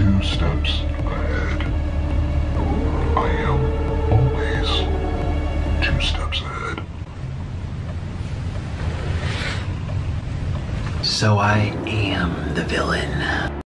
2 steps ahead. I am always 2 steps ahead. So I am the villain.